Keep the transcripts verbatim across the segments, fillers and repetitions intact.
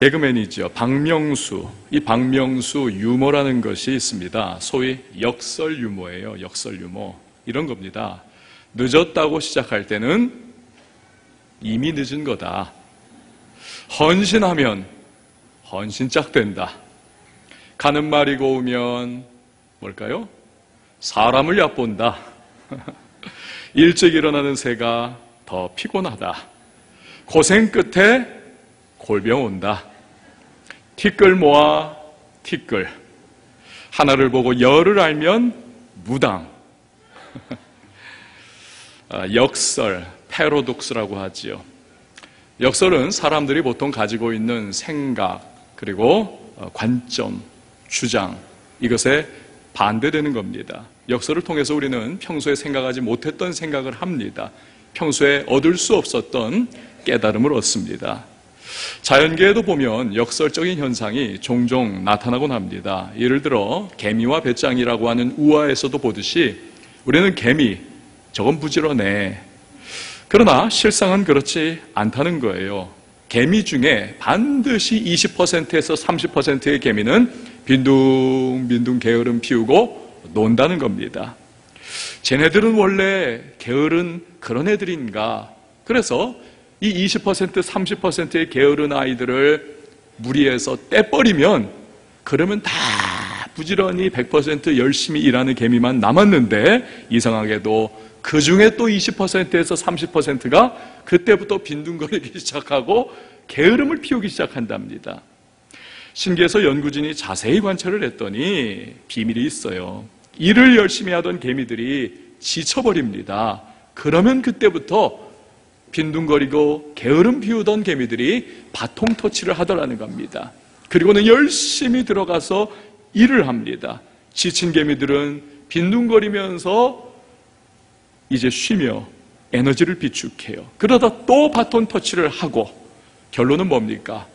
개그맨이죠. 박명수. 이 박명수 유머라는 것이 있습니다. 소위 역설 유머예요. 역설 유머. 이런 겁니다. 늦었다고 시작할 때는 이미 늦은 거다. 헌신하면 헌신짝 된다. 가는 말이 고우면 뭘까요? 사람을 얕본다. 일찍 일어나는 새가 더 피곤하다. 고생 끝에 골병 온다. 티끌 모아 티끌. 하나를 보고 열을 알면 무당. 역설, 패러독스라고 하지요. 역설은 사람들이 보통 가지고 있는 생각, 그리고 관점, 주장, 이것에 반대되는 겁니다. 역설을 통해서 우리는 평소에 생각하지 못했던 생각을 합니다. 평소에 얻을 수 없었던 깨달음을 얻습니다. 자연계에도 보면 역설적인 현상이 종종 나타나곤 합니다. 예를 들어 개미와 배짱이라고 하는 우화에서도 보듯이 우리는 개미, 저건 부지런해. 그러나 실상은 그렇지 않다는 거예요. 개미 중에 반드시 이십 퍼센트에서 삼십 퍼센트의 개미는 빈둥빈둥 게으름 피우고 논다는 겁니다. 쟤네들은 원래 게으른 그런 애들인가? 그래서 이 이십 퍼센트, 삼십 퍼센트의 게으른 아이들을 무리해서 떼버리면 그러면 다 부지런히 백 퍼센트 열심히 일하는 개미만 남았는데 이상하게도 그 중에 또 이십 퍼센트에서 삼십 퍼센트가 그때부터 빈둥거리기 시작하고 게으름을 피우기 시작한답니다. 신기해서 연구진이 자세히 관찰을 했더니 비밀이 있어요. 일을 열심히 하던 개미들이 지쳐버립니다. 그러면 그때부터 빈둥거리고 게으름 피우던 개미들이 바통 터치를 하더라는 겁니다. 그리고는 열심히 들어가서 일을 합니다. 지친 개미들은 빈둥거리면서 이제 쉬며 에너지를 비축해요. 그러다 또 바톤 터치를 하고 결론은 뭡니까?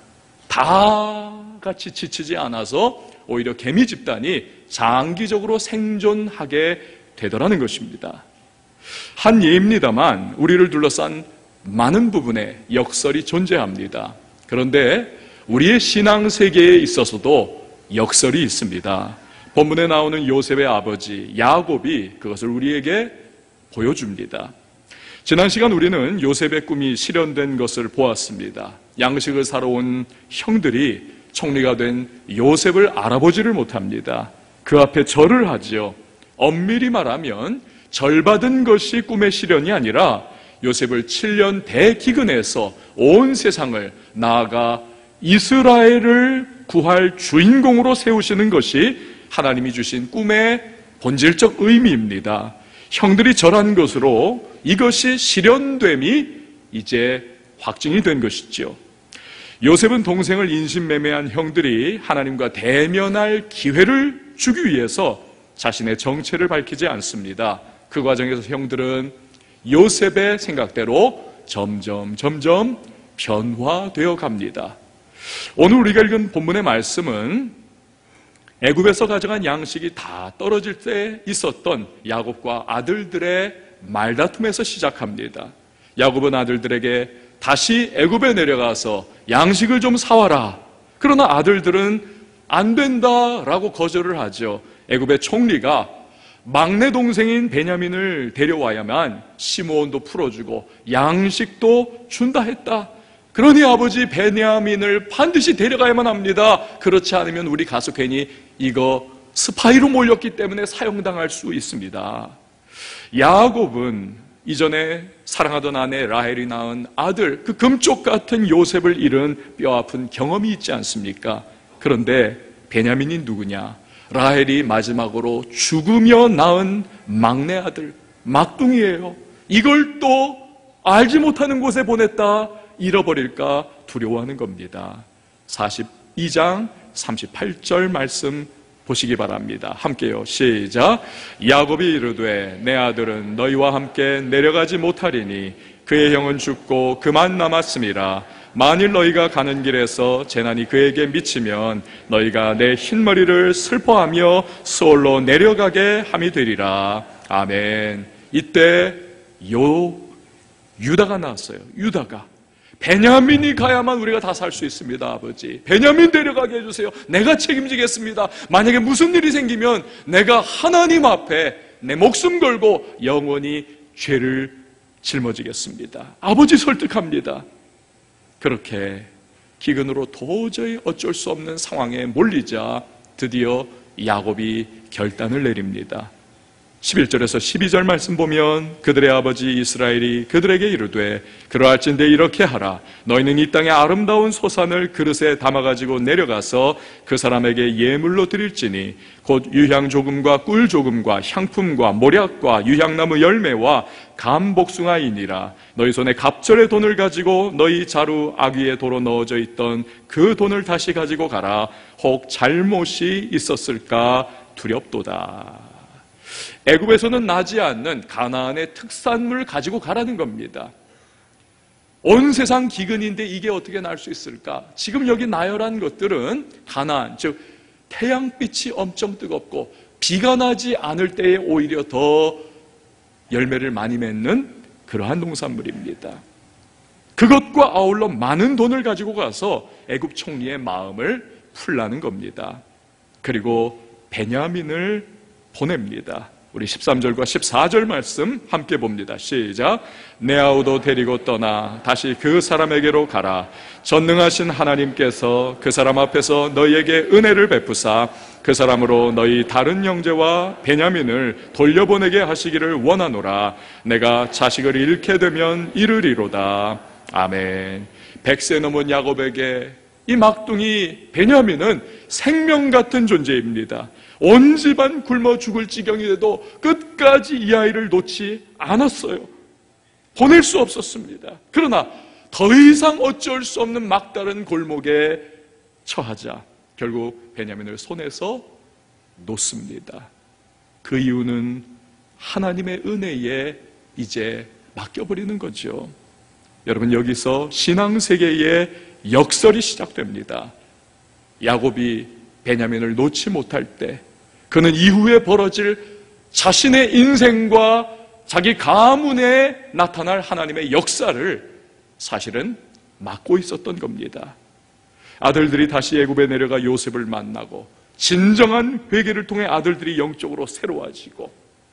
다 같이 지치지 않아서 오히려 개미 집단이 장기적으로 생존하게 되더라는 것입니다. 한 예입니다만 우리를 둘러싼 많은 부분에 역설이 존재합니다. 그런데 우리의 신앙 세계에 있어서도 역설이 있습니다. 본문에 나오는 요셉의 아버지 야곱이 그것을 우리에게 보여줍니다. 지난 시간 우리는 요셉의 꿈이 실현된 것을 보았습니다. 양식을 사러 온 형들이 총리가 된 요셉을 알아보지를 못합니다. 그 앞에 절을 하지요. 엄밀히 말하면 절받은 것이 꿈의 실현이 아니라 요셉을 칠 년 대기근에서 온 세상을 나아가 이스라엘을 구할 주인공으로 세우시는 것이 하나님이 주신 꿈의 본질적 의미입니다. 형들이 절한 것으로 이것이 실현됨이 이제 확증이 된 것이죠. 요셉은 동생을 인신매매한 형들이 하나님과 대면할 기회를 주기 위해서 자신의 정체를 밝히지 않습니다. 그 과정에서 형들은 요셉의 생각대로 점점 점점 변화되어 갑니다. 오늘 우리가 읽은 본문의 말씀은 애굽에서 가져간 양식이 다 떨어질 때 있었던 야곱과 아들들의 말다툼에서 시작합니다. 야곱은 아들들에게 다시 애굽에 내려가서 양식을 좀 사와라. 그러나 아들들은 안 된다라고 거절을 하죠. 애굽의 총리가 막내 동생인 베냐민을 데려와야만 시므온도 풀어주고 양식도 준다 했다. 그러니 아버지 베냐민을 반드시 데려가야만 합니다. 그렇지 않으면 우리 가서 괜히 이거 스파이로 몰렸기 때문에 사형당할 수 있습니다. 야곱은 이전에 사랑하던 아내 라헬이 낳은 아들, 그 금쪽 같은 요셉을 잃은 뼈아픈 경험이 있지 않습니까? 그런데 베냐민이 누구냐? 라헬이 마지막으로 죽으며 낳은 막내 아들, 막둥이에요. 이걸 또 알지 못하는 곳에 보냈다, 잃어버릴까 두려워하는 겁니다. 사십이 장 삼십팔 절 말씀 보시기 바랍니다. 함께요. 시작. 야곱이 이르되 내 아들은 너희와 함께 내려가지 못하리니 그의 형은 죽고 그만 남았음이라. 만일 너희가 가는 길에서 재난이 그에게 미치면 너희가 내 흰머리를 슬퍼하며 수올로 내려가게 함이 되리라. 아멘. 이때 요 유다가 나왔어요. 유다가 베냐민이 가야만 우리가 다 살 수 있습니다. 아버지, 베냐민 데려가게 해주세요. 내가 책임지겠습니다. 만약에 무슨 일이 생기면 내가 하나님 앞에 내 목숨 걸고 영원히 죄를 짊어지겠습니다. 아버지 설득합니다. 그렇게 기근으로 도저히 어쩔 수 없는 상황에 몰리자 드디어 야곱이 결단을 내립니다. 십일 절에서 십이 절 말씀 보면 그들의 아버지 이스라엘이 그들에게 이르되 그러할진대 이렇게 하라. 너희는 이 땅의 아름다운 소산을 그릇에 담아가지고 내려가서 그 사람에게 예물로 드릴지니 곧 유향 조금과 꿀 조금과 향품과 모략과 유향나무 열매와 감복숭아이니라. 너희 손에 갑절의 돈을 가지고 너희 자루 아귀의 도로 넣어져 있던 그 돈을 다시 가지고 가라. 혹 잘못이 있었을까 두렵도다. 애굽에서는 나지 않는 가나안의 특산물을 가지고 가라는 겁니다. 온 세상 기근인데 이게 어떻게 날 수 있을까? 지금 여기 나열한 것들은 가나안, 즉 태양빛이 엄청 뜨겁고 비가 나지 않을 때에 오히려 더 열매를 많이 맺는 그러한 농산물입니다. 그것과 아울러 많은 돈을 가지고 가서 애굽 총리의 마음을 풀라는 겁니다. 그리고 베냐민을 보냅니다. 우리 십삼 절과 십사 절 말씀 함께 봅니다. 시작. 내 아우도 데리고 떠나 다시 그 사람에게로 가라. 전능하신 하나님께서 그 사람 앞에서 너희에게 은혜를 베푸사 그 사람으로 너희 다른 형제와 베냐민을 돌려보내게 하시기를 원하노라. 내가 자식을 잃게 되면 이르리로다. 아멘. 백 세 넘은 야곱에게 이 막둥이 베냐민은 생명 같은 존재입니다. 온 집안 굶어 죽을 지경이 돼도 끝까지 이 아이를 놓지 않았어요. 보낼 수 없었습니다. 그러나 더 이상 어쩔 수 없는 막다른 골목에 처하자 결국 베냐민을 손에서 놓습니다. 그 이유는 하나님의 은혜에 이제 맡겨버리는 거죠. 여러분, 여기서 신앙세계의 역설이 시작됩니다. 야곱이 베냐민을 놓지 못할 때 그는 이후에 벌어질 자신의 인생과 자기 가문에 나타날 하나님의 역사를 사실은 막고 있었던 겁니다. 아들들이 다시 애굽에 내려가 요셉을 만나고 진정한 회개를 통해 아들들이 영적으로 새로워지고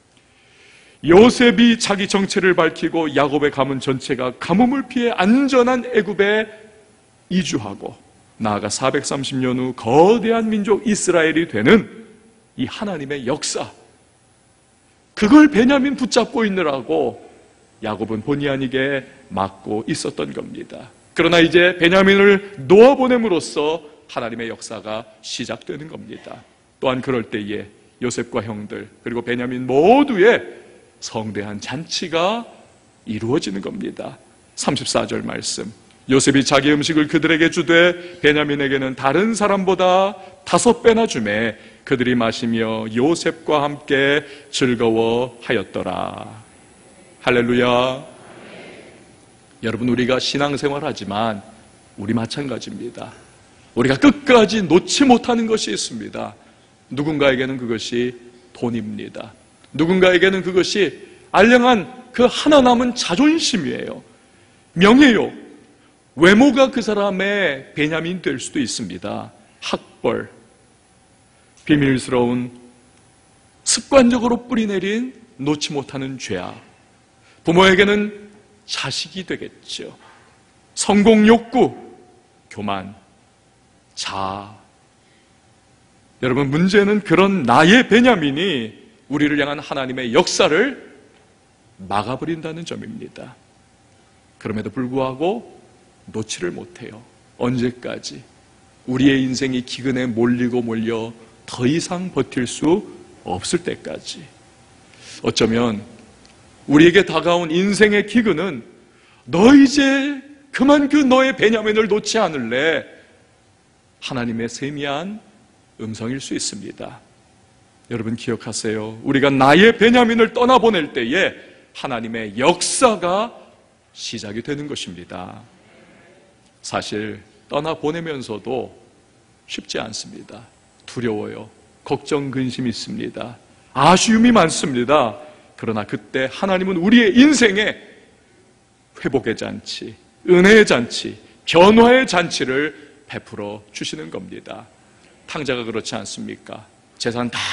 요셉이 자기 정체를 밝히고 야곱의 가문 전체가 가뭄을 피해 안전한 애굽에 이주하고 나아가 사백삼십 년 후 거대한 민족 이스라엘이 되는 이 하나님의 역사, 그걸 베냐민 붙잡고 있느라고 야곱은 본의 아니게 막고 있었던 겁니다. 그러나 이제 베냐민을 놓아보냄으로써 하나님의 역사가 시작되는 겁니다. 또한 그럴 때에 요셉과 형들 그리고 베냐민 모두의 성대한 잔치가 이루어지는 겁니다. 삼십사 절 말씀. 요셉이 자기 음식을 그들에게 주되 베냐민에게는 다른 사람보다 다섯 배나 주매 그들이 마시며 요셉과 함께 즐거워하였더라. 할렐루야. 여러분, 우리가 신앙생활하지만 우리 마찬가지입니다. 우리가 끝까지 놓지 못하는 것이 있습니다. 누군가에게는 그것이 돈입니다. 누군가에게는 그것이 알량한 그 하나 남은 자존심이에요. 명예요. 외모가 그 사람의 베냐민 될 수도 있습니다. 학벌, 비밀스러운 습관적으로 뿌리내린 놓지 못하는 죄악. 부모에게는 자식이 되겠죠. 성공 욕구, 교만, 자아. 여러분, 문제는 그런 나의 베냐민이 우리를 향한 하나님의 역사를 막아버린다는 점입니다. 그럼에도 불구하고 놓지를 못해요. 언제까지? 우리의 인생이 기근에 몰리고 몰려 더 이상 버틸 수 없을 때까지. 어쩌면 우리에게 다가온 인생의 기근은 너 이제 그만 그 너의 베냐민을 놓지 않을래? 하나님의 세미한 음성일 수 있습니다. 여러분 기억하세요. 우리가 나의 베냐민을 떠나보낼 때에 하나님의 역사가 시작이 되는 것입니다. 사실 떠나보내면서도 쉽지 않습니다. 두려워요. 걱정, 근심이 있습니다. 아쉬움이 많습니다. 그러나 그때 하나님은 우리의 인생에 회복의 잔치, 은혜의 잔치, 변화의 잔치를 베풀어 주시는 겁니다. 탕자가 그렇지 않습니까? 재산 다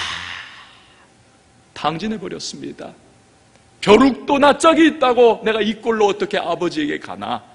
탕진해 버렸습니다. 벼룩도 낯짝이 있다고 내가 이 꼴로 어떻게 아버지에게 가나?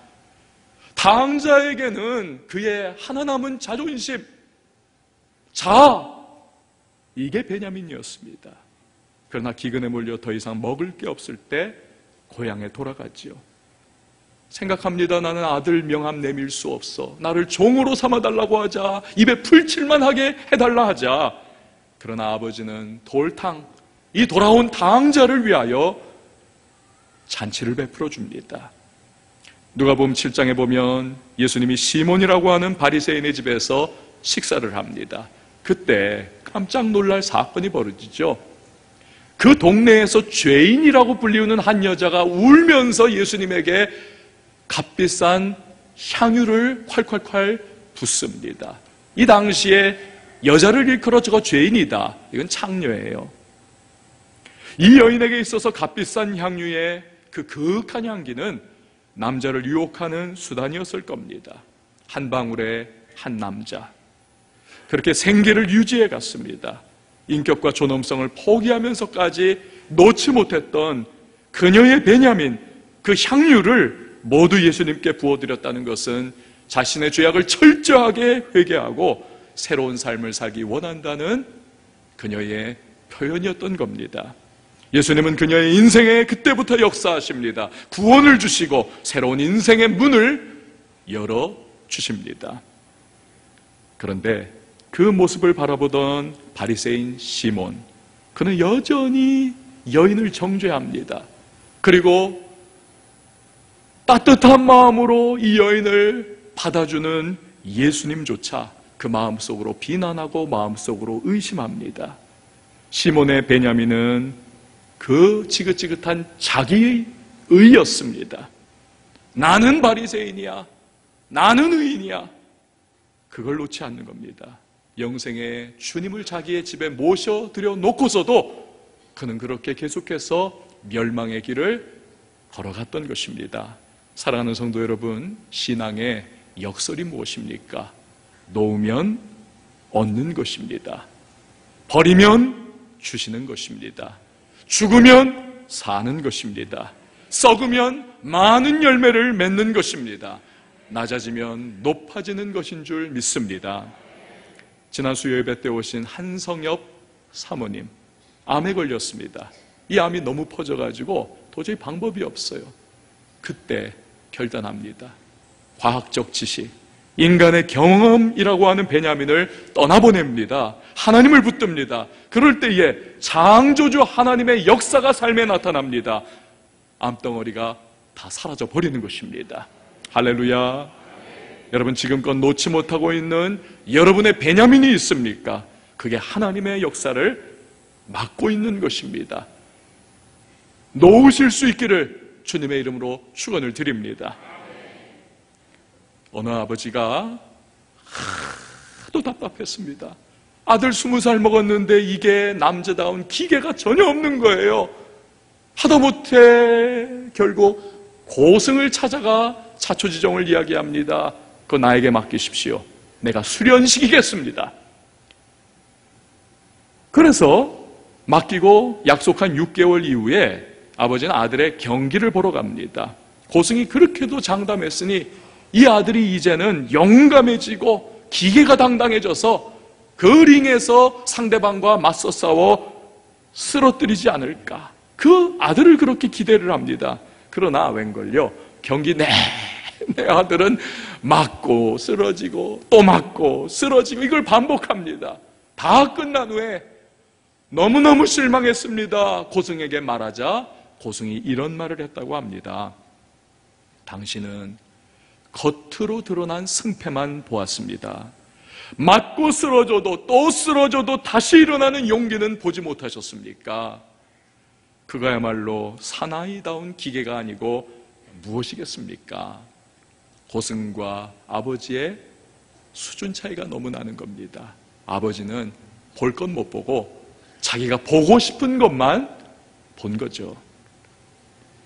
탕자에게는 그의 하나 남은 자존심, 자, 이게 베냐민이었습니다. 그러나 기근에 몰려 더 이상 먹을 게 없을 때 고향에 돌아갔지요. 생각합니다. 나는 아들 명함 내밀 수 없어. 나를 종으로 삼아달라고 하자. 입에 풀칠만 하게 해달라 하자. 그러나 아버지는 돌탕, 이 돌아온 탕자를 위하여 잔치를 베풀어 줍니다. 누가복음 칠 장에 보면 예수님이 시몬이라고 하는 바리새인의 집에서 식사를 합니다. 그때 깜짝 놀랄 사건이 벌어지죠. 그 동네에서 죄인이라고 불리우는 한 여자가 울면서 예수님에게 값비싼 향유를 콸콸콸 붓습니다. 이 당시에 여자를 일컬어 저거 죄인이다, 이건 창녀예요. 이 여인에게 있어서 값비싼 향유의 그 그윽한 향기는 남자를 유혹하는 수단이었을 겁니다. 한 방울의 한 남자, 그렇게 생계를 유지해 갔습니다. 인격과 존엄성을 포기하면서까지 놓지 못했던 그녀의 베냐민, 그 향유를 모두 예수님께 부어드렸다는 것은 자신의 죄악을 철저하게 회개하고 새로운 삶을 살기 원한다는 그녀의 표현이었던 겁니다. 예수님은 그녀의 인생에 그때부터 역사하십니다. 구원을 주시고 새로운 인생의 문을 열어주십니다. 그런데 그 모습을 바라보던 바리새인 시몬, 그는 여전히 여인을 정죄합니다. 그리고 따뜻한 마음으로 이 여인을 받아주는 예수님조차 그 마음속으로 비난하고 마음속으로 의심합니다. 시몬의 베냐민은 그 지긋지긋한 자기의 의였습니다. 나는 바리새인이야, 나는 의인이야, 그걸 놓지 않는 겁니다. 영생의 주님을 자기의 집에 모셔드려 놓고서도 그는 그렇게 계속해서 멸망의 길을 걸어갔던 것입니다. 사랑하는 성도 여러분, 신앙의 역설이 무엇입니까? 놓으면 얻는 것입니다. 버리면 주시는 것입니다. 죽으면 사는 것입니다. 썩으면 많은 열매를 맺는 것입니다. 낮아지면 높아지는 것인 줄 믿습니다. 지난 수요 예배 때 오신 한성엽 사모님, 암에 걸렸습니다. 이 암이 너무 퍼져가지고 도저히 방법이 없어요. 그때 결단합니다. 과학적 지식, 인간의 경험이라고 하는 베냐민을 떠나보냅니다. 하나님을 붙듭니다. 그럴 때에 창조주 하나님의 역사가 삶에 나타납니다. 암덩어리가 다 사라져 버리는 것입니다. 할렐루야. 여러분, 지금껏 놓지 못하고 있는 여러분의 베냐민이 있습니까? 그게 하나님의 역사를 막고 있는 것입니다. 놓으실 수 있기를 주님의 이름으로 축원을 드립니다. 어느 아버지가 하도 답답했습니다. 아들 스무 살 먹었는데 이게 남자다운 기계가 전혀 없는 거예요. 하다못해 결국 고승을 찾아가 자초지종을 이야기합니다. 그거 나에게 맡기십시오. 내가 수련시키겠습니다. 그래서 맡기고 약속한 육 개월 이후에 아버지는 아들의 경기를 보러 갑니다. 고승이 그렇게도 장담했으니 이 아들이 이제는 용감해지고 기계가 당당해져서 그 링에서 상대방과 맞서 싸워 쓰러뜨리지 않을까, 그 아들을 그렇게 기대를 합니다. 그러나 웬걸요, 경기 내내 아들은 맞고 쓰러지고 또 맞고 쓰러지고 이걸 반복합니다. 다 끝난 후에 너무너무 실망했습니다. 고승에게 말하자 고승이 이런 말을 했다고 합니다. 당신은 겉으로 드러난 승패만 보았습니다. 맞고 쓰러져도 또 쓰러져도 다시 일어나는 용기는 보지 못하셨습니까? 그거야말로 사나이다운 기계가 아니고 무엇이겠습니까? 고승과 아버지의 수준 차이가 너무 나는 겁니다. 아버지는 볼 것 못 보고 자기가 보고 싶은 것만 본 거죠.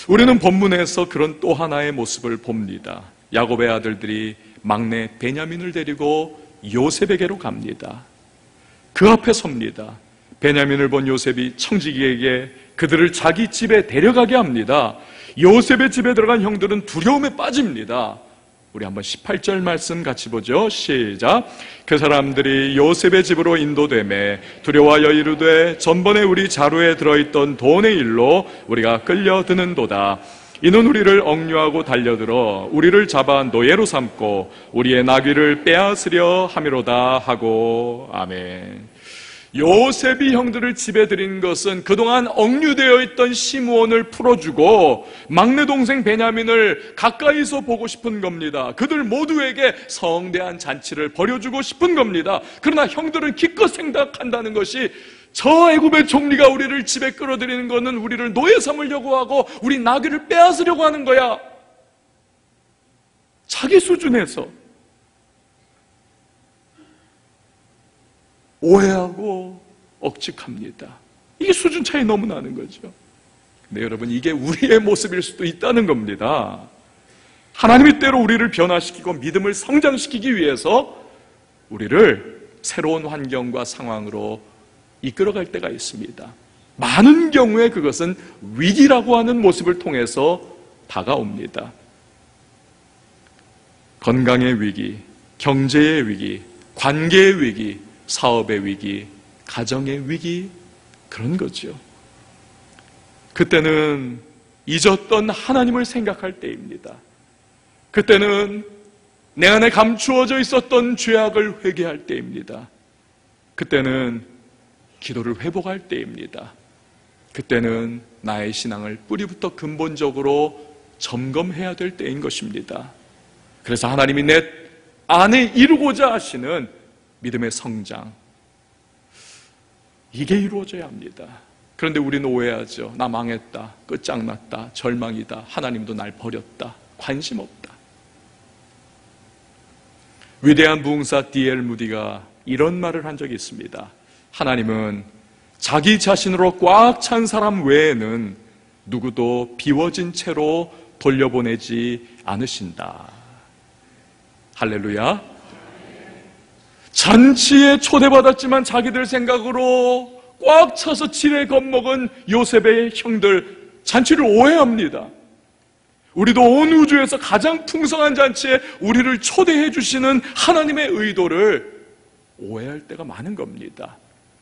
우리는 본문에서 그런 또 하나의 모습을 봅니다. 야곱의 아들들이 막내 베냐민을 데리고 요셉에게로 갑니다. 그 앞에 섭니다. 베냐민을 본 요셉이 청지기에게 그들을 자기 집에 데려가게 합니다. 요셉의 집에 들어간 형들은 두려움에 빠집니다. 우리 한번 십팔 절 말씀 같이 보죠. 시작. 그 사람들이 요셉의 집으로 인도되매 두려워하여 이르되 전번에 우리 자루에 들어있던 돈의 일로 우리가 끌려드는도다. 이는 우리를 억류하고 달려들어 우리를 잡아 노예로 삼고 우리의 나귀를 빼앗으려 함이로다 하고. 아멘. 요셉이 형들을 집에 들인 것은 그동안 억류되어 있던 시므온을 풀어주고 막내 동생 베냐민을 가까이서 보고 싶은 겁니다. 그들 모두에게 성대한 잔치를 벌여주고 싶은 겁니다. 그러나 형들은 기껏 생각한다는 것이 저 애굽의 총리가 우리를 집에 끌어들이는 것은 우리를 노예 삼으려고 하고 우리 나귀를 빼앗으려고 하는 거야. 자기 수준에서 오해하고 억측합니다. 이게 수준 차이 너무 나는 거죠. 근데 여러분, 이게 우리의 모습일 수도 있다는 겁니다. 하나님이 때로 우리를 변화시키고 믿음을 성장시키기 위해서 우리를 새로운 환경과 상황으로 이끌어갈 때가 있습니다. 많은 경우에 그것은 위기라고 하는 모습을 통해서 다가옵니다. 건강의 위기, 경제의 위기, 관계의 위기, 사업의 위기, 가정의 위기, 그런 거죠. 그때는 잊었던 하나님을 생각할 때입니다. 그때는 내 안에 감추어져 있었던 죄악을 회개할 때입니다. 그때는 기도를 회복할 때입니다. 그때는 나의 신앙을 뿌리부터 근본적으로 점검해야 될 때인 것입니다. 그래서 하나님이 내 안에 이루고자 하시는 믿음의 성장, 이게 이루어져야 합니다. 그런데 우리는 오해하죠. 나 망했다, 끝장났다, 절망이다, 하나님도 날 버렸다, 관심 없다. 위대한 부흥사 디 엘 무디가 이런 말을 한 적이 있습니다. 하나님은 자기 자신으로 꽉 찬 사람 외에는 누구도 비워진 채로 돌려보내지 않으신다. 할렐루야. 잔치에 초대받았지만 자기들 생각으로 꽉 차서 지레 겁먹은 요셉의 형들, 잔치를 오해합니다. 우리도 온 우주에서 가장 풍성한 잔치에 우리를 초대해 주시는 하나님의 의도를 오해할 때가 많은 겁니다.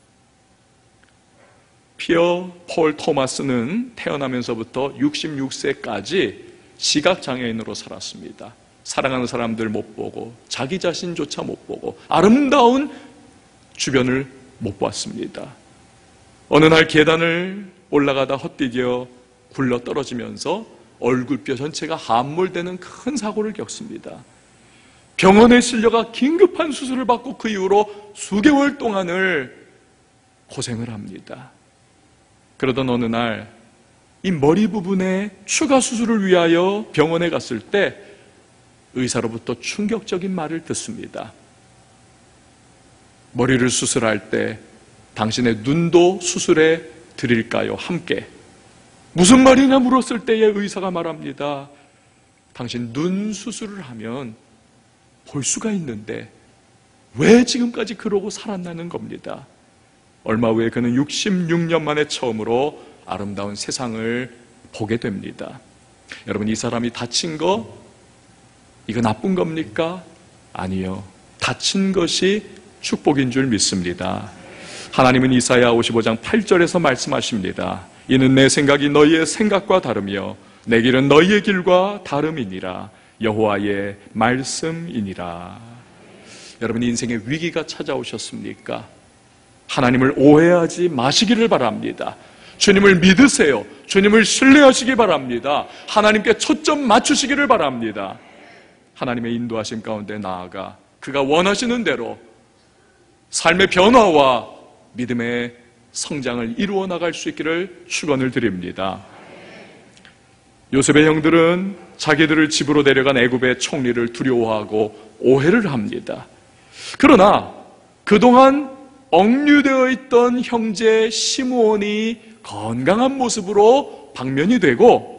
피어 폴 토마스는 태어나면서부터 육십육 세까지 시각장애인으로 살았습니다. 사랑하는 사람들 못 보고 자기 자신조차 못 보고 아름다운 주변을 못 봤습니다. 어느 날 계단을 올라가다 헛디뎌 굴러 떨어지면서 얼굴뼈 전체가 함몰되는 큰 사고를 겪습니다. 병원에 실려가 긴급한 수술을 받고 그 이후로 수개월 동안을 고생을 합니다. 그러던 어느 날 이 머리 부분에 추가 수술을 위하여 병원에 갔을 때 의사로부터 충격적인 말을 듣습니다. 머리를 수술할 때 당신의 눈도 수술해 드릴까요? 함께. 무슨 말이냐 물었을 때에 의사가 말합니다. 당신 눈 수술을 하면 볼 수가 있는데 왜 지금까지 그러고 살았나는 겁니다. 얼마 후에 그는 육십육 년 만에 처음으로 아름다운 세상을 보게 됩니다. 여러분, 이 사람이 다친 거 이거 나쁜 겁니까? 아니요. 다친 것이 축복인 줄 믿습니다. 하나님은 이사야 오십오 장 팔 절에서 말씀하십니다. 이는 내 생각이 너희의 생각과 다르며 내 길은 너희의 길과 다름이니라. 여호와의 말씀이니라. 여러분, 인생의 위기가 찾아오셨습니까? 하나님을 오해하지 마시기를 바랍니다. 주님을 믿으세요. 주님을 신뢰하시기 바랍니다. 하나님께 초점 맞추시기를 바랍니다. 하나님의 인도하심 가운데 나아가 그가 원하시는 대로 삶의 변화와 믿음의 성장을 이루어 나갈 수 있기를 축원을 드립니다. 요셉의 형들은 자기들을 집으로 데려간 애굽의 총리를 두려워하고 오해를 합니다. 그러나 그동안 억류되어 있던 형제 시므온이 건강한 모습으로 방면이 되고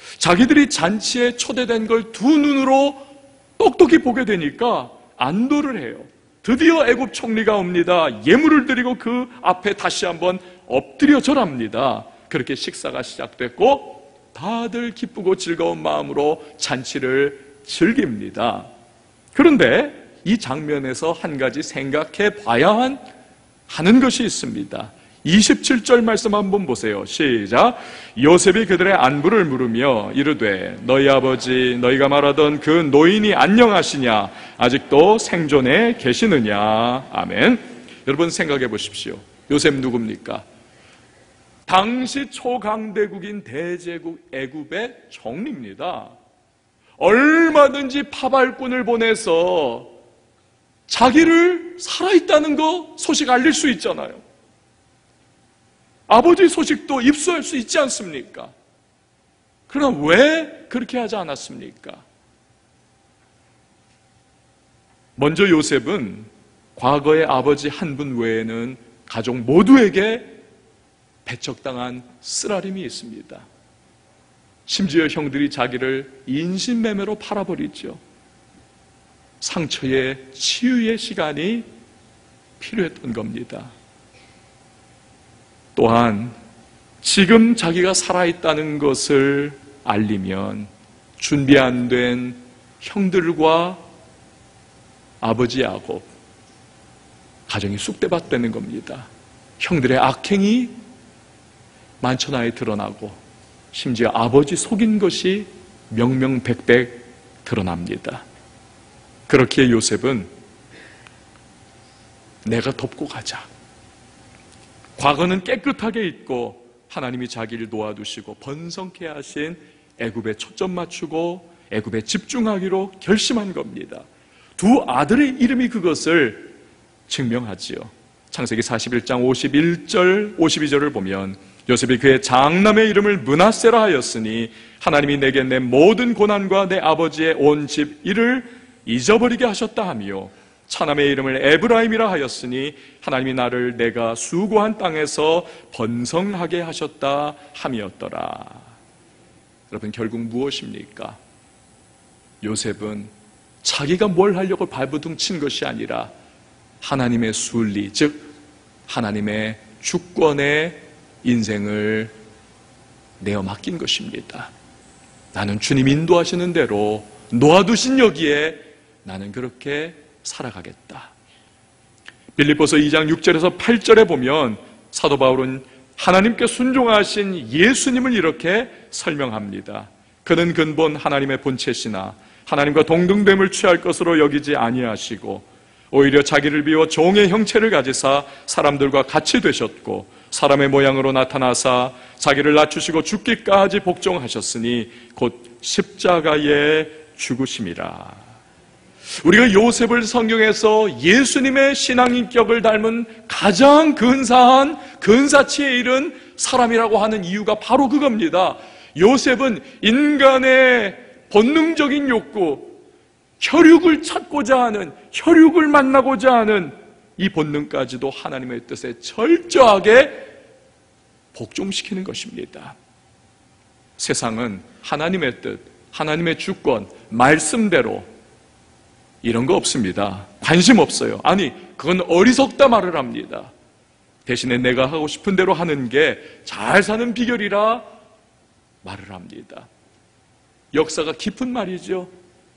자기들이 잔치에 초대된 걸 두 눈으로 똑똑히 보게 되니까 안도를 해요. 드디어 애굽 총리가 옵니다. 예물을 드리고 그 앞에 다시 한번 엎드려 절합니다. 그렇게 식사가 시작됐고 다들 기쁘고 즐거운 마음으로 잔치를 즐깁니다. 그런데 이 장면에서 한 가지 생각해 봐야 하는 것이 있습니다. 이십칠 절 말씀 한번 보세요. 시작. 요셉이 그들의 안부를 물으며 이르되 너희 아버지 너희가 말하던 그 노인이 안녕하시냐? 아직도 생존해 계시느냐? 아멘. 여러분 생각해 보십시오. 요셉 누굽니까? 당시 초강대국인 대제국 애굽의 총리입니다. 얼마든지 파발꾼을 보내서 자기를 살아있다는 거 소식 알릴 수 있잖아요. 아버지 소식도 입수할 수 있지 않습니까? 그러나 왜 그렇게 하지 않았습니까? 먼저 요셉은 과거의 아버지 한 분 외에는 가족 모두에게 배척당한 쓰라림이 있습니다. 심지어 형들이 자기를 인신매매로 팔아버리죠. 상처의 치유의 시간이 필요했던 겁니다. 또한 지금 자기가 살아있다는 것을 알리면 준비 안 된 형들과 아버지 야곱, 가정이 쑥대밭되는 겁니다. 형들의 악행이 만천하에 드러나고 심지어 아버지 속인 것이 명명백백 드러납니다. 그렇기에 요셉은 내가 돕고 가자. 과거는 깨끗하게 잊고 하나님이 자기를 놓아두시고 번성케 하신 애굽에 초점 맞추고 애굽에 집중하기로 결심한 겁니다. 두 아들의 이름이 그것을 증명하지요. 창세기 사십일 장 오십일 절 오십이 절을 보면 요셉이 그의 장남의 이름을 므낫세라 하였으니 하나님이 내게 내 모든 고난과 내 아버지의 온 집 일을 잊어버리게 하셨다 하며 차남의 이름을 에브라임이라 하였으니 하나님이 나를 내가 수고한 땅에서 번성하게 하셨다 함이었더라. 여러분 결국 무엇입니까? 요셉은 자기가 뭘 하려고 발버둥 친 것이 아니라 하나님의 순리, 즉 하나님의 주권에 인생을 내어 맡긴 것입니다. 나는 주님 인도하시는 대로 놓아두신 여기에 나는 그렇게 살아가겠다. 빌립보서 이 장 육 절에서 팔 절에 보면 사도 바울은 하나님께 순종하신 예수님을 이렇게 설명합니다. 그는 근본 하나님의 본체시나 하나님과 동등됨을 취할 것으로 여기지 아니하시고 오히려 자기를 비워 종의 형체를 가지사 사람들과 같이 되셨고 사람의 모양으로 나타나사 자기를 낮추시고 죽기까지 복종하셨으니 곧 십자가에 죽으심이라. 우리가 요셉을 성경에서 예수님의 신앙인격을 닮은 가장 근사한 근사치에 이른 사람이라고 하는 이유가 바로 그겁니다. 요셉은 인간의 본능적인 욕구, 혈육을 찾고자 하는, 혈육을 만나고자 하는 이 본능까지도 하나님의 뜻에 철저하게 복종시키는 것입니다. 세상은 하나님의 뜻, 하나님의 주권, 말씀대로 이런 거 없습니다. 관심 없어요. 아니, 그건 어리석다 말을 합니다. 대신에 내가 하고 싶은 대로 하는 게 잘 사는 비결이라 말을 합니다. 역사가 깊은 말이죠.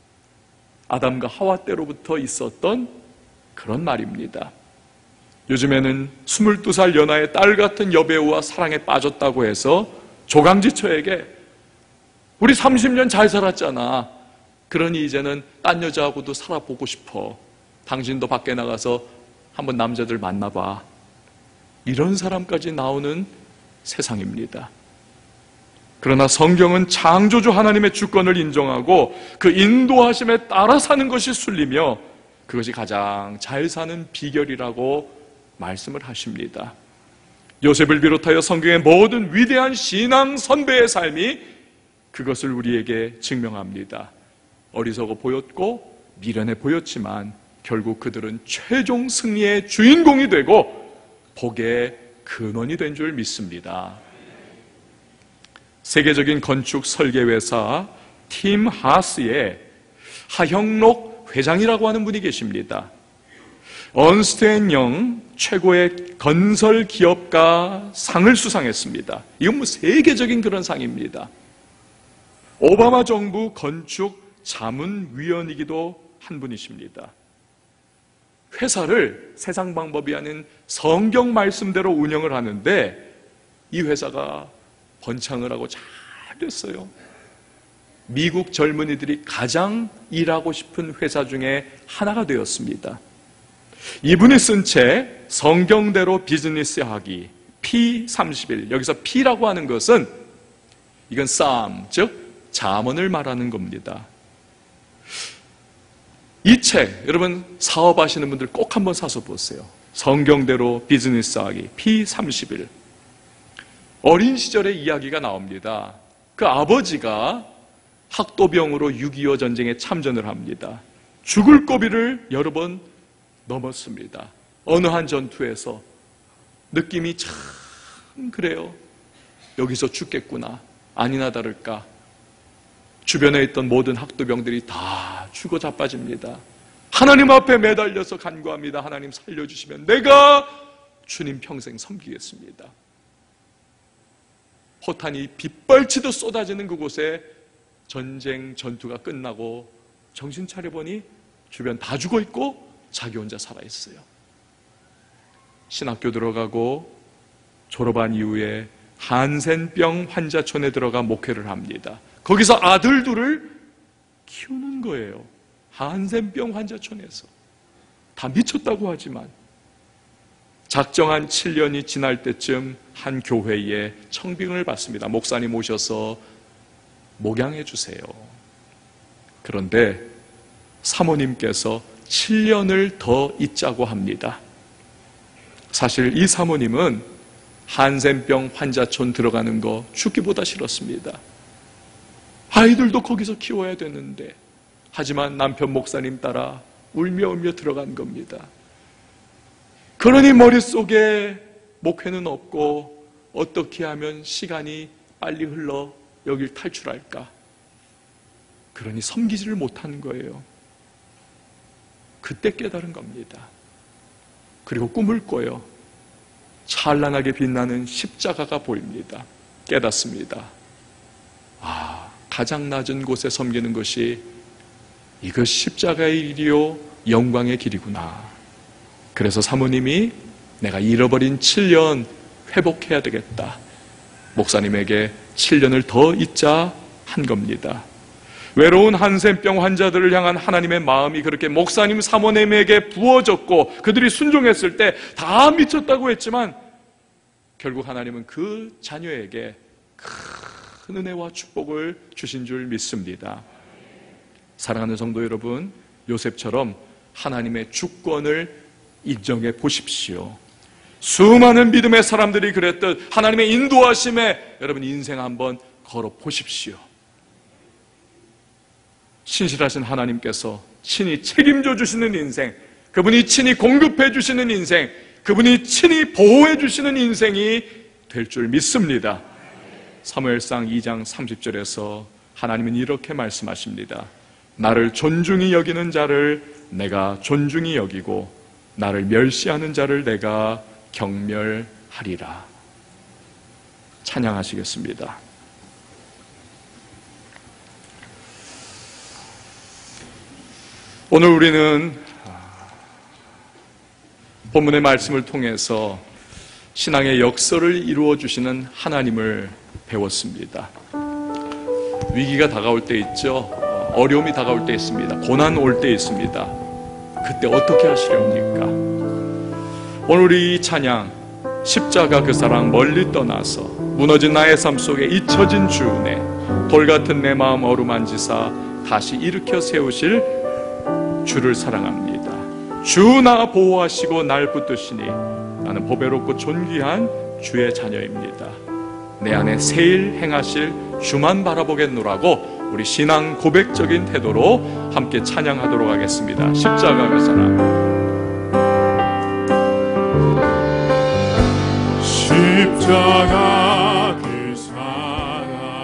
아담과 하와 때로부터 있었던 그런 말입니다. 요즘에는 스물두 살 연하의 딸 같은 여배우와 사랑에 빠졌다고 해서 조강지처에게 우리 삼십 년 잘 살았잖아. 그러니 이제는 딴 여자하고도 살아보고 싶어. 당신도 밖에 나가서 한번 남자들 만나봐. 이런 사람까지 나오는 세상입니다. 그러나 성경은 창조주 하나님의 주권을 인정하고 그 인도하심에 따라 사는 것이 순리며 그것이 가장 잘 사는 비결이라고 말씀을 하십니다. 요셉을 비롯하여 성경의 모든 위대한 신앙 선배의 삶이 그것을 우리에게 증명합니다. 어리석어 보였고 미련해 보였지만 결국 그들은 최종 승리의 주인공이 되고 복의 근원이 된 줄 믿습니다. 세계적인 건축 설계 회사 팀 하스의 하형록 회장이라고 하는 분이 계십니다. 언스트 앤 영 최고의 건설 기업가 상을 수상했습니다. 이건 뭐 세계적인 그런 상입니다. 오바마 정부 건축 자문위원이기도 한 분이십니다. 회사를 세상 방법이 아닌 성경 말씀대로 운영을 하는데 이 회사가 번창을 하고 잘 됐어요. 미국 젊은이들이 가장 일하고 싶은 회사 중에 하나가 되었습니다. 이분이 쓴 책 성경대로 비즈니스하기 피 삼십일, 여기서 P라고 하는 것은 이건 쌈, 즉 잠언을 말하는 겁니다. 이 책 여러분 사업하시는 분들 꼭 한번 사서 보세요. 성경대로 비즈니스하기 피 삼십일. 어린 시절의 이야기가 나옵니다. 그 아버지가 학도병으로 육이오 전쟁에 참전을 합니다. 죽을 고비를 여러 번 넘었습니다. 어느 한 전투에서 느낌이 참 그래요. 여기서 죽겠구나. 아니나 다를까 주변에 있던 모든 학도병들이 다 죽어 자빠집니다. 하나님 앞에 매달려서 간구합니다. 하나님 살려주시면 내가 주님 평생 섬기겠습니다. 포탄이 빗발치듯 쏟아지는 그곳에 전쟁 전투가 끝나고 정신 차려보니 주변 다 죽어 있고 자기 혼자 살아있어요. 신학교 들어가고 졸업한 이후에 한센병 환자촌에 들어가 목회를 합니다. 거기서 아들 둘을 키우는 거예요. 한센병 환자촌에서. 다 미쳤다고 하지만 작정한 칠 년이 지날 때쯤 한 교회에 청빙을 받습니다. 목사님 오셔서 목양해 주세요. 그런데 사모님께서 칠 년을 더 있자고 합니다. 사실 이 사모님은 한센병 환자촌 들어가는 거 죽기보다 싫었습니다. 아이들도 거기서 키워야 되는데, 하지만 남편 목사님 따라 울며 울며 들어간 겁니다. 그러니 머릿속에 목회는 없고 어떻게 하면 시간이 빨리 흘러 여길 탈출할까? 그러니 섬기지를 못하는 거예요. 그때 깨달은 겁니다. 그리고 꿈을 꿔요. 찬란하게 빛나는 십자가가 보입니다. 깨닫습니다. 아, 가장 낮은 곳에 섬기는 것이 이것 십자가의 길이요 영광의 길이구나. 그래서 사모님이 내가 잃어버린 칠 년 회복해야 되겠다. 목사님에게 칠 년을 더 있자 한 겁니다. 외로운 한센병 환자들을 향한 하나님의 마음이 그렇게 목사님 사모님에게 부어졌고 그들이 순종했을 때 다 미쳤다고 했지만 결국 하나님은 그 자녀에게 큰 은혜와 축복을 주신 줄 믿습니다. 사랑하는 성도 여러분, 요셉처럼 하나님의 주권을 인정해 보십시오. 수많은 믿음의 사람들이 그랬듯 하나님의 인도하심에 여러분 인생 한번 걸어 보십시오. 신실하신 하나님께서 친히 책임져 주시는 인생, 그분이 친히 공급해 주시는 인생, 그분이 친히 보호해 주시는 인생이 될 줄 믿습니다. 사무엘상 이 장 삼십 절에서 하나님은 이렇게 말씀하십니다. 나를 존중히 여기는 자를 내가 존중히 여기고 나를 멸시하는 자를 내가 경멸하리라. 찬양하시겠습니다. 오늘 우리는 본문의 말씀을 통해서 신앙의 역설을 이루어 주시는 하나님을 배웠습니다. 위기가 다가올 때 있죠. 어려움이 다가올 때 있습니다. 고난 올 때 있습니다. 그때 어떻게 하시렵니까? 오늘 우리 이 찬양, 십자가 그 사랑 멀리 떠나서 무너진 나의 삶 속에 잊혀진 주 은혜, 돌같은 내 마음 어루만지사 다시 일으켜 세우실 주를 사랑합니다. 주 나 보호하시고 날 붙드시니 나는 보배롭고 존귀한 주의 자녀입니다. 내 안에 새일 행하실 주만 바라보겠노라고 우리 신앙 고백적인 태도로 함께 찬양하도록 하겠습니다. 십자가 그 사랑. 십자가 그 사랑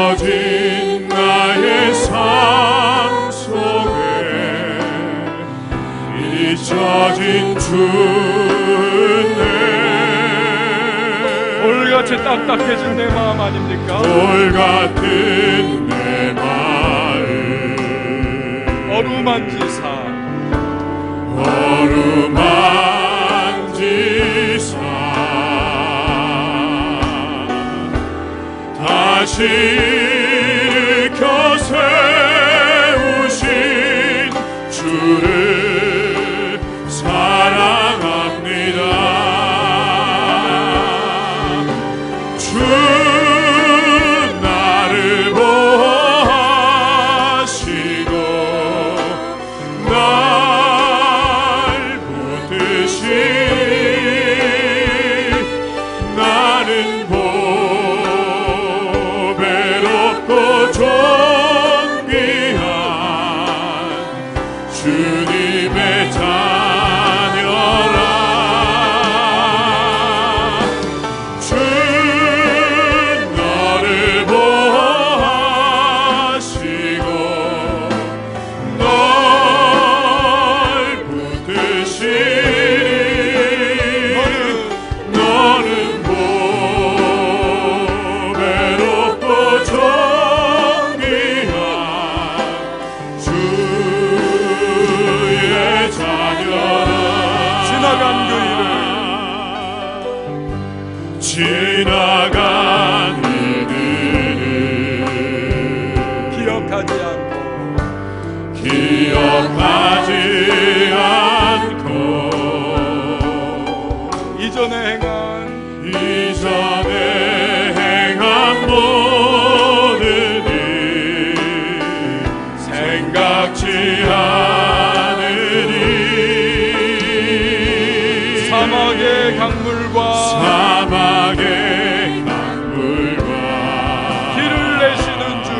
잊혀진 나의 삶 속에 잊혀진 주네. 돌같이 딱딱해진 내 마음 아닙니까? 돌같은 내 마음 어루만지사 어루만지사 다시 일으켜 세우신 주를 사랑합니다. 주 나를 보호하시고 날 붙드시니 나는 보배롭고 존귀한 주님의 자녀라. 주 너를 보호하시고 널 붙드시니 너는 보배롭고 존귀한 주의 자녀라. 지나간 그 일을 지나간 일들을 기억하지 않고 기억하지 않고 이전에 행한 이전에 행한 모든 일 생각지 않으니 사막의 강물과 사막의 강물과 길을 내시는 주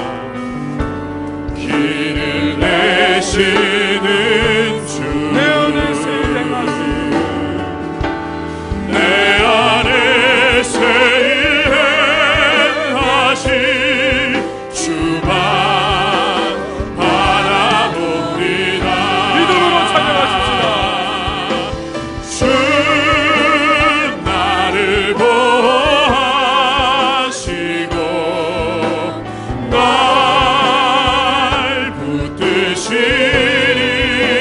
길을 내시는 주 내 안에 세일 행하시 내 안에 세일 행하신 주만 바라봅니다. 믿음으로 찬양하십시다. 주 나를 보호하시고 날 붙드시니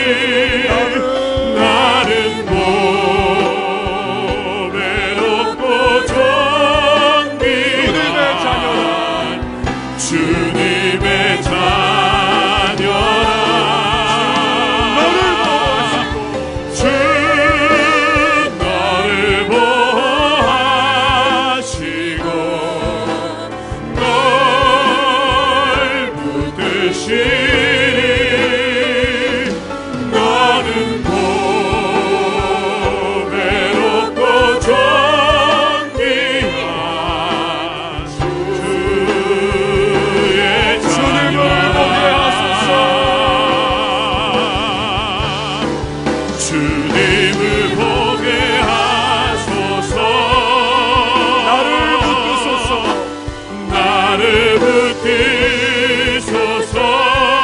나는 보배롭고 존귀한 주님의 자녀라. 너를 보호하시고 주 너를 보호하시고 널 붙드시니 너는 보배롭고 존귀한 주의 주님을 보게 하소서. 주님을 보게 하소서. 나를 붙드소서. 나를 붙드소서.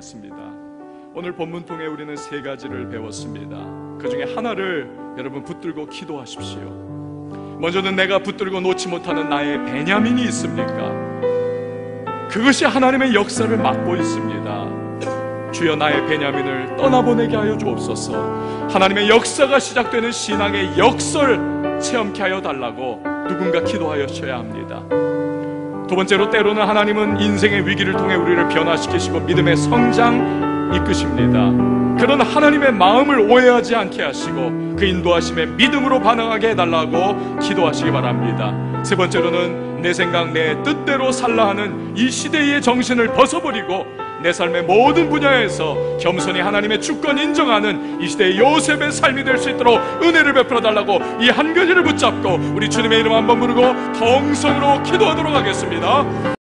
하겠습니다. 오늘 본문 통해 우리는 세 가지를 배웠습니다. 그 중에 하나를 여러분 붙들고 기도하십시오. 먼저는 내가 붙들고 놓지 못하는 나의 베냐민이 있습니까? 그것이 하나님의 역사를 막고 있습니다. 주여 나의 베냐민을 떠나보내게 하여 주옵소서. 하나님의 역사가 시작되는 신앙의 역설 체험케 하여 달라고 누군가 기도하셔야 합니다. 두 번째로, 때로는 하나님은 인생의 위기를 통해 우리를 변화시키시고 믿음의 성장 이끄십니다. 그런 하나님의 마음을 오해하지 않게 하시고 그 인도하심에 믿음으로 반응하게 해달라고 기도하시기 바랍니다. 세 번째로는 내 생각 내 뜻대로 살라 하는 이 시대의 정신을 벗어버리고 내 삶의 모든 분야에서 겸손히 하나님의 주권 인정하는 이 시대의 요셉의 삶이 될 수 있도록 은혜를 베풀어 달라고 이 한 가지를 붙잡고 우리 주님의 이름 한번 부르고 통성으로 기도하도록 하겠습니다.